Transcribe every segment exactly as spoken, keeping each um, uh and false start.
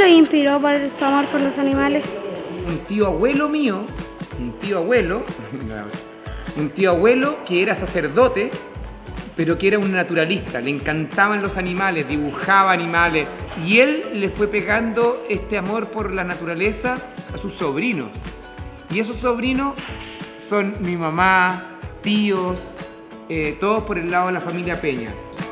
lo inspiró por su amor por los animales? Un tío abuelo mío, un tío abuelo, un tío abuelo que era sacerdote, pero que era un naturalista, le encantaban los animales, dibujaba animales, y él le fue pegando este amor por la naturaleza a sus sobrinos. Y esos sobrinos son mi mamá, tíos, eh, todos por el lado de la familia Peña.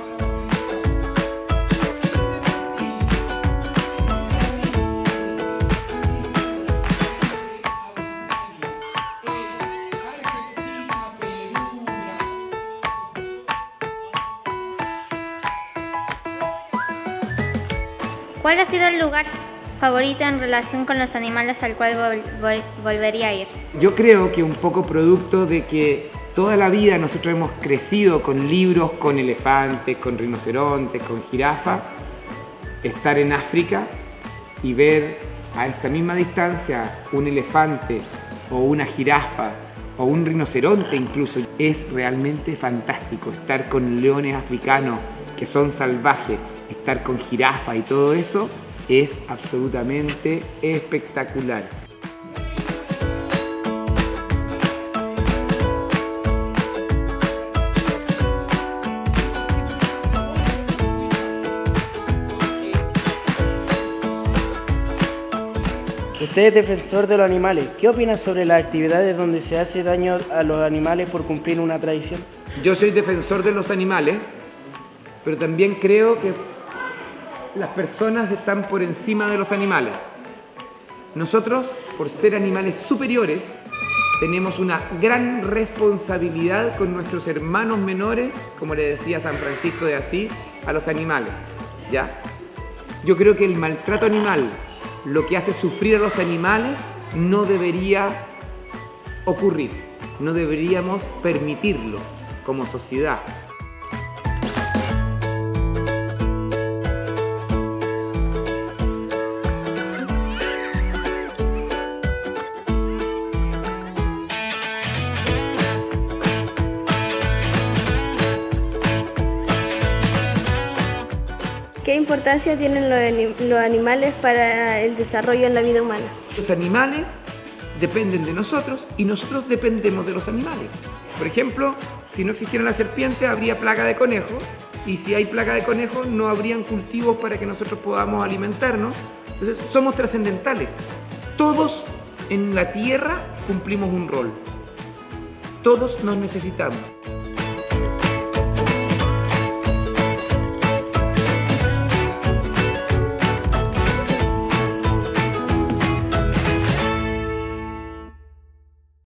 ¿Cuál ha sido el lugar favorito en relación con los animales al cual vol vol volvería a ir? Yo creo que un poco producto de que toda la vida nosotros hemos crecido con libros, con elefantes, con rinocerontes, con jirafas, estar en África y ver a esta misma distancia un elefante o una jirafa o un rinoceronte incluso, es realmente fantástico. Estar con leones africanos que son salvajes, estar con jirafas y todo eso es absolutamente espectacular. Usted es defensor de los animales. ¿Qué opina sobre las actividades donde se hace daño a los animales por cumplir una tradición? Yo soy defensor de los animales, pero también creo que las personas están por encima de los animales. Nosotros, por ser animales superiores, tenemos una gran responsabilidad con nuestros hermanos menores, como le decía San Francisco de Asís, a los animales, ¿ya? Yo creo que el maltrato animal, lo que hace sufrir a los animales, no debería ocurrir, no deberíamos permitirlo como sociedad. ¿Qué importancia tienen los, los animales para el desarrollo en la vida humana? Los animales dependen de nosotros y nosotros dependemos de los animales. Por ejemplo, si no existiera la serpiente, habría plaga de conejos, y si hay plaga de conejos, no habrían cultivos para que nosotros podamos alimentarnos. Entonces, somos trascendentales. Todos en la tierra cumplimos un rol. Todos nos necesitamos.